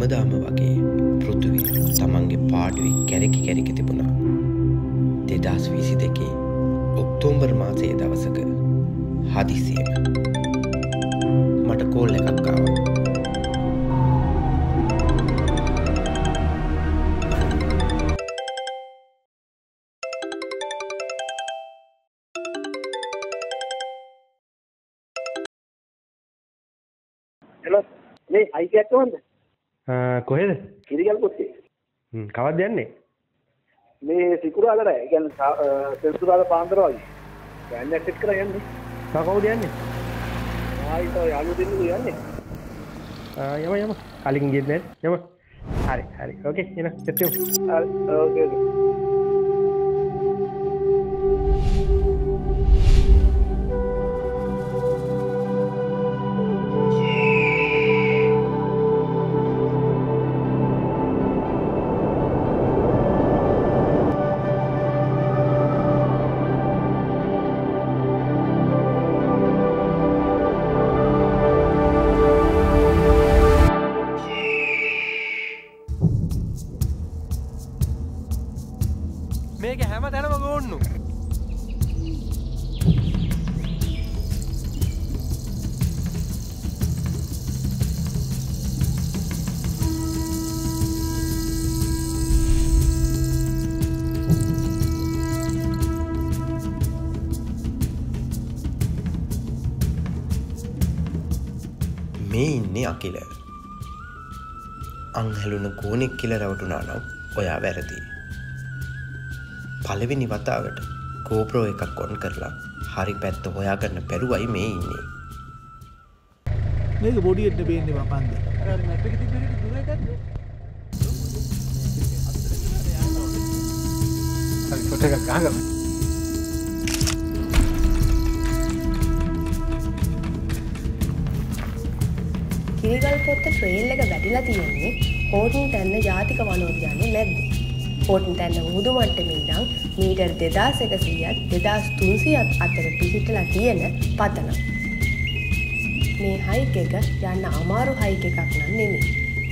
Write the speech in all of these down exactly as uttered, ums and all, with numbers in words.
හැමදාම වගේ පෘථිවි තමන්ගේ පාඩුවේ කැරකි කැරකි තිබුණා. දෙදාස් විසි දෙකේ ඔක්තෝබර් මාසයේ දවසක හදිසියෙම මට කෝල් එකක් ආවා. හෙලෝ මේ හයික් එකක් කොහොමද? කොහෙද? කිරිගල්පොත්තේ. හ්ම් කවද්ද යන්නේ? මේ සිකුරාදට. ඒ කියන්නේ සෙන්සුරාදා පාන්දර වගේ. ගෑන්යක් සෙට් කරලා යන්නේ. තා කවුද යන්නේ? ආයිත් යාළුවෝ දෙන්නෙක් යන්නේ. ආ යම යම. කලින් ගියෙත් නෑ. යම. හරි හරි. ඕකේ එන සෙට් වෙමු. හරි ඕකේ ඕකේ. මේක හැම තැනම ගෝන්නු. මේ ඉන්නේ අකිල. අංහැලුණු ගෝනෙක් කියලා රැවටුණා නම් ඔයා වැරදි. පළවෙනි වතාවට GoPro එකක් ඔන් කරලා හරි පැත්ත හොයාගන්න බැරුවයි මේ ඉන්නේ. මේක බොඩියට බේන්නේ බපන්ද. අර මැප් එකේ තිබ්බ විදිහට දුර එකක්ද? හරි ෆොටෝ එකක් ගහගමු. කිරිගල්පොත්ත ට්‍රේල් එක වැටිලා තියෙන්නේ හෝටන් තැන්න ජාතික වනෝද්‍යානයේ මැද්දේ. හෝටන් තැන්න මුහුදු මට්ටමේ ඉඳන් මීටර් දෙදාස් එකසීයත් දෙදාස් තුන්සියත් අතර පිහිටලා තියෙන පතන. මේ හයික් එක යන්න අමාරු හයික් එකක් නම් නෙමෙයි.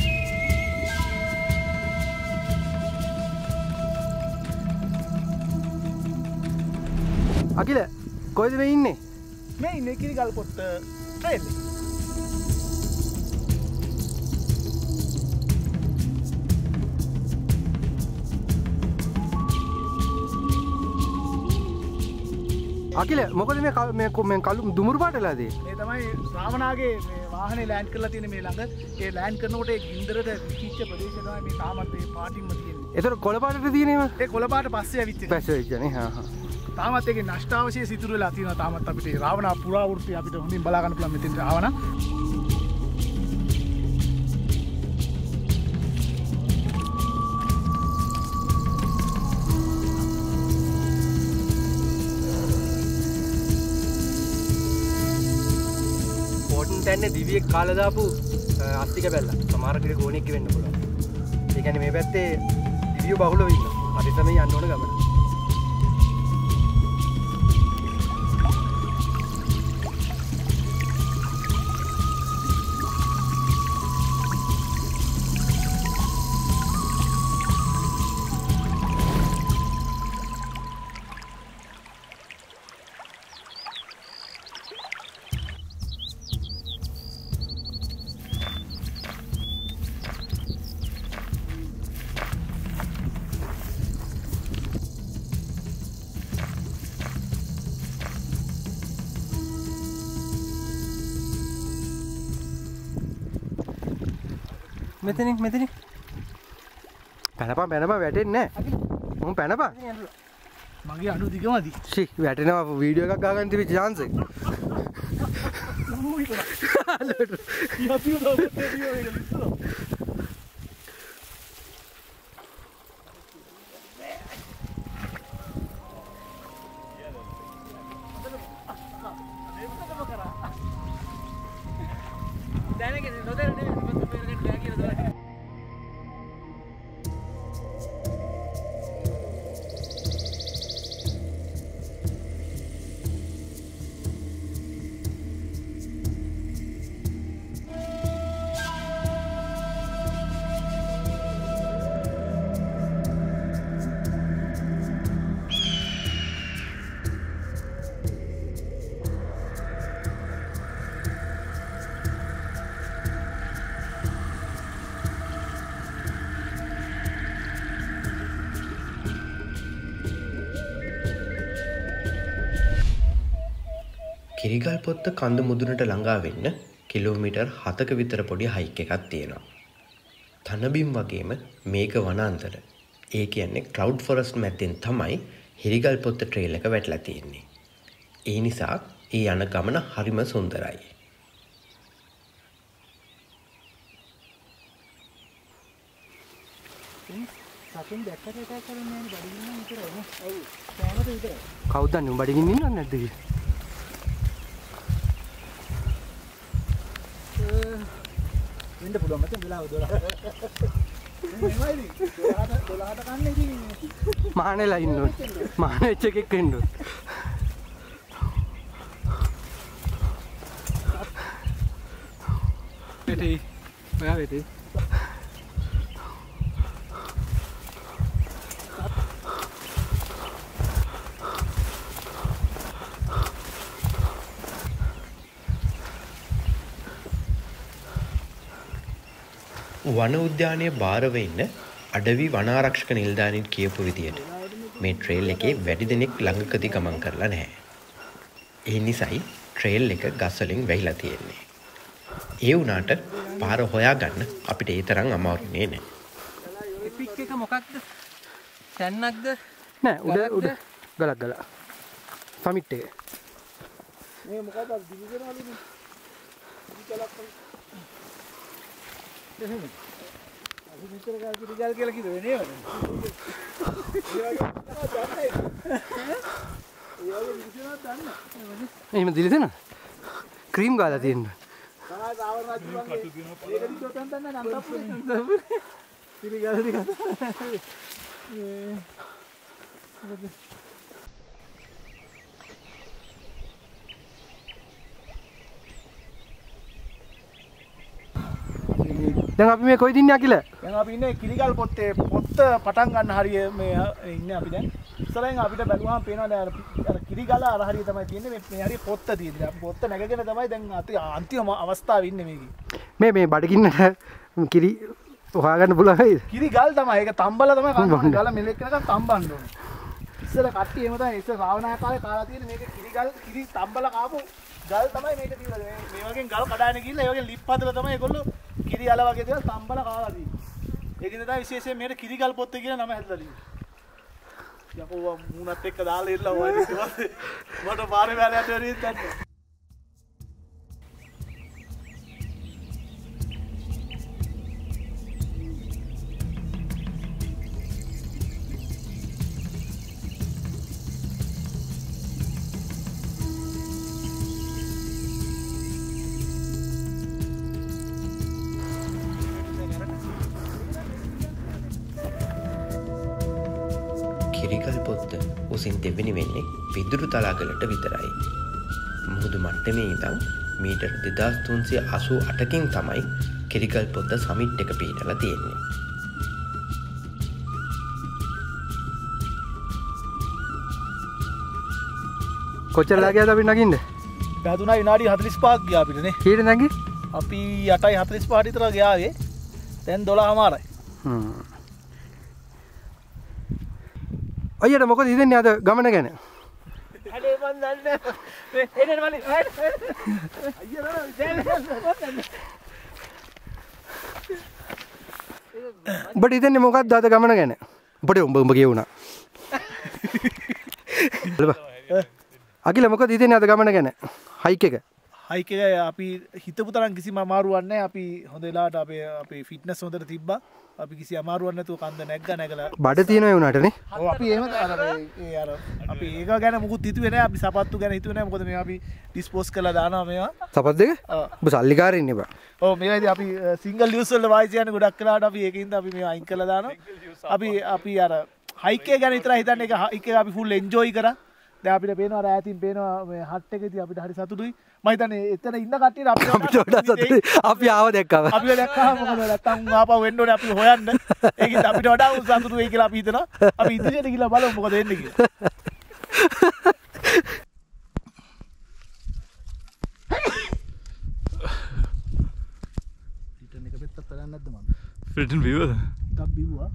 අකිල කොහෙද මේ ඉන්නේ? මේ ඉන්නේ කිරිගල්පොත්ත ට්‍රේල් එක. අකිල මොකද මේ මේ මේ කළු දුමුරු පාට වෙලාද? මේ තමයි ශ්‍රාවණාගේ මේ වාහනේ ලෑන්ඩ් කරලා තියෙන මේ ළඟ. ඒ ලෑන්ඩ් කරනකොට ඒ ගින්දරට පිච්ච ප්‍රදේශය තමයි මේ තාමත් මේ පාටින්ම තියෙන්නේ. ඒතර කොළ පාටට තියෙනේම? ඒ කොළ පාට පස්සේ ඇවිත් තියෙනවා. පස්සේ ඇවිත්නේ. හා හා. තාමත් ඒකේ නෂ්ටාවශේෂ ඉතුරු වෙලා තියෙනවා. තාමත් අපිට රාවණා පුරාවෘත්ති අපිට හොඳින් බලා ගන්න පුළුවන් මෙතෙන් රාවණා. තැන්නේ දිවියෙක් කාලා දාපු අස්තික බැල්ල. සමහර කෙනෙක් ගෝණෙක් වෙන්න පුළුවන්. ඒ කියන්නේ මේ පැත්තේ දිවියෝ බහුලව ඉන්නවා. හරි තමයි යන්න ඕන ගමන. මෙතනින් මෙතනින් පැනපන් පැනපන් වැටෙන්නේ නැහැ. මම පැනපන්. මගේ අඩු දිගමදි. ෂි වැටෙනවා වීඩියෝ එකක් ගන්න තිබිච්ච chance එක. මම හිතුවා. යතියෝ දාපේ වීඩියෝ එක ඉස්සරහ. දැනගෙන නොදැන්නේ මම මේකට ගෑ කියලා දාලා. කිරිගල්පොත්ත කඳු මුදුනට ළඟා වෙන්න කිලෝමීටර් හතක විතර පොඩි හයික් එකක් තියෙනවා. තනබිම් වගේම මේක වනාන්තර. ඒ කියන්නේ ක්ලවුඩ් ෆොරස්ට් මැද්දෙන් තමයි කිරිගල්පොත්ත ට්‍රේල් එක වැටලා තියෙන්නේ. ඒ නිසා ඒ යන ගමන හරිම සුන්දරයි. සතුන් දැක්කට එකක් කරන්නේ නැහැ බඩගින්න විතරයි නේ. ඔව්. සෑමත විතරයි. කවුද දන්නේ උඹ බඩගින්න ඉන්නවද නැද්ද කියලා? වෙන්න පුළුවන් මචං වෙලාව දොළහ. මේවයිද? දොළහට දොළහට කන්නේ ඉතින් මානෙලා ඉන්න ඕනේ. මානෙ වෙච්ච එකෙක් වෙන්න ඕනේ. වෙටි. ඔයා වෙටි. වන උද්‍යානයේ බාර වෙන්න අඩවි වනාරක්ෂක නිලධාරීන් කියපු විදියට මේ ට්‍රේල් එකේ වැඩි දෙනෙක් ළඟකදී ගමන් කරලා නැහැ. ඒ නිසායි ට්‍රේල් එක ගස් වලින් වැහිලා තියෙන්නේ. ඒ වුණාට පාර හොයාගන්න අපිට ඒ තරම් අමාරු නෑ. එපික් එක මොකක්ද? තැන්නක්ද? නෑ උඩ උඩ ගලක් ගල. සමිට් එක. මේ මොකද දිවිගෙනවලුනේ. දිවිගලක් එහෙම. අපි මෙතන ගල් කිරිගල් කියලා කිව්වේ නේද? එහෙම දිලිසෙන? ක්‍රීම් ගාලා තියෙනවා. තමයි සාවර රජුගේ ඒකදි දොතන් තන්න නන්දපුරේ. කිරිගල් ටික. දැන් අපි මේ කොයිද ඉන්නේ අකිල? දැන් අපි ඉන්නේ කිරිගල් පොත්තේ පොත්ත පටන් ගන්න හරිය මේ ඉන්නේ අපි දැන්. ඉස්සරහින් අපිට බැලුවාම පේනවා දැන් අර කිරිගල අර හරිය තමයි තියෙන්නේ මේ මේ හරිය පොත්ත තියෙන්නේ. අපි පොත්ත නැගගෙන තමයි දැන් අන්තිම අවස්ථාවේ ඉන්නේ මේකේ. මේ මේ බඩගින්නට කිරි හොයාගන්න පුළුවන් වේද? කිරිගල් තමයි. ඒක තම්බල තමයි කන්න. ගල මෙලෙක් කරනකම් තම්බන්න ඕනේ. ඉස්සර කට්ටිය එහෙම තමයි ඉස්සර ශ්‍රාවනා කාලේ කාලා තියෙන මේක කිරිගල් කිරි තම්බල කාපු ගල් තමයි මේක තියලා මේ මේ වගේ ගල් කඩාගෙන ගිහිල්ලා ඒ වගේ ලිප් හදලා තමයි ඒගොල්ලෝ කිරි අල වගේ දේවල් තම්බල කාලා තියෙන්නේ. ඒකින් තමයි විශේෂයෙන් මේකට කිරිගල් පොත්ත කියන නම හැදලා තියෙන්නේ. යකෝ මූණත් එක්ක දාලා ඉල්ල ඔය ඊට පස්සේ මට පාරේ වැලයට හරියට දැන්නේ. කිරිගල්පොත්ත උසින් දෙවෙනි වෙන්නේ විදුරු තලාගලට විතරයි. මුහුදු මට්ටමේ ඉඳන් මීටර් දෙදාස් තුන්සිය අසූ අටකින් තමයි කිරිගල්පොත්ත සමිට් එක පිහිටලා තියෙන්නේ. කොච්චරලා ගියාද අපි නගින්න? පැදුනා විනාඩි හතළිස් පහක් ගියා අපිට නේ. කීයට නැගි? අපි අටයි හතළිස් පහට විතර ගියාවේ. දැන් දොළහමාරයි. හ්ම්. අයියට මොකද හිතන්නේ අද ගමන ගැන? අනේ මන් දන්නේ නැහැ. එන්නේ මල්ලි. අයියා ඔබට හිතන්නේ මොකක්ද අද ගමන ගැන? ඔබට උඹ උඹ කියුණා. අකිල මොකද හිතන්නේ අද ගමන ගැන? හයික් එක. හයික් එක අපි හිතපු තරම් කිසිම අමාරුවක් නැහැ. අපි හොඳ වෙලාවට අපේ අපේ ෆිට්නස් හොඳට තිබ්බා. අපි කිසි අමාරුවක් නැතුව කන්ද නැග්ගා නැගලා බඩ තියෙනවා ඒ උනාටනේ. ඔව් අපි එහෙම අර ඒ අර අපි ඒක ගැන මුකුත් හිතුවේ නැහැ. අපි සපත්තු ගැන හිතුවේ නැහැ. මොකද මේවා අපි ඩිස්පෝස් කරලා දානවා මේවා. සපත් දෙක? ඔබ සල්ලිකාරේ ඉන්නේ බා. ඔව් මේවා ඉතින් අපි සිංගල් යූස් වල වායිස් යන්නේ ගොඩක් වෙලාවට අපි ඒකින්ද අපි මේවා අයින් කරලා දානවා. අපි අපි අර හයික් එක ගැන විතරයි හිතන්නේ. ඒක හයික් එක අපි ෆුල් එන්ජොයි කරා. දැන් අපිට පේනවා ඈතින් පේනවා මේ හට් එකේදී අපිට හරි සතුටුයි. මම හිතන්නේ එතන ඉන්න කට්ටියට අපි අපිට වඩා සතුටුයි. අපි ආව දැක්කම. අපිව දැක්කම මොකද නැත්තම් ආපහු වෙන්න ඕනේ අපි හොයන්න. ඒකින්ද අපිට වඩා සතුටු වෙයි කියලා අපි හිතනවා. අපි ඉදිරියට ගිහලා බලමු මොකද වෙන්නේ කියලා. රිටර්න් එක පෙත්තක් කරන්නේ නැද්ද මම? රිටර්න් බිව්වද? ටබ් බිව්වා.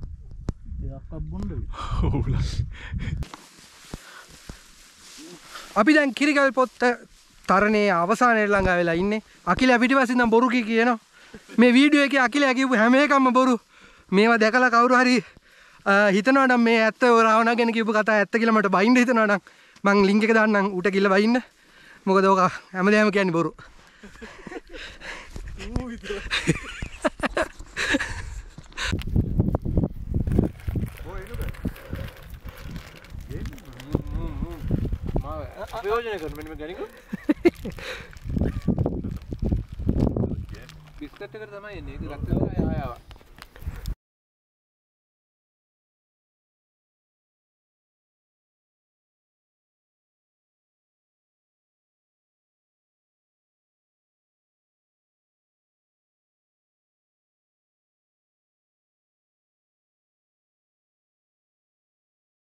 ඒකක් බොන්නද? ඔව්ලා. අපි දැන් කිරිගල්පොත්ත තරණයේ අවසානයේ ළඟා වෙලා ඉන්නේ. අකිල පිටිපස්සින් නම් බොරු කී කියනවා. මේ වීඩියෝ එකේ අකිල කියපු හැම එකක්ම බොරු. මේවා දැකලා කවුරු හරි හිතනවා නම් මේ ඇත්ත රාවණා ගැන කියපු කතාව ඇත්ත කියලා මට බයින්න හිතනවා නම් මං ලින්ක් එක දාන්නම් ඌට කිල්ල බයින්න. මොකද ඕක හැමදේම කියන්නේ බොරු. ඌ විතර. ප්‍රයෝජන කරන මෙන්න ගනිකෝ. බිස්කට් එකට තමයි එන්නේ. ඒක ගත්තා ආය ආවා.